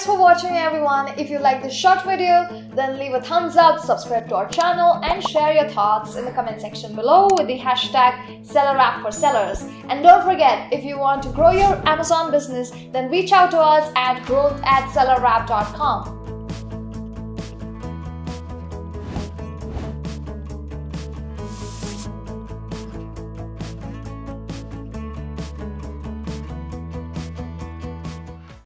Thanks for watching everyone. If you like this short video, then leave a thumbs up, subscribe to our channel and share your thoughts in the comment section below with the hashtag SellerApp for sellers. And don't forget, if you want to grow your Amazon business, then reach out to us at growth@sellerapp.com.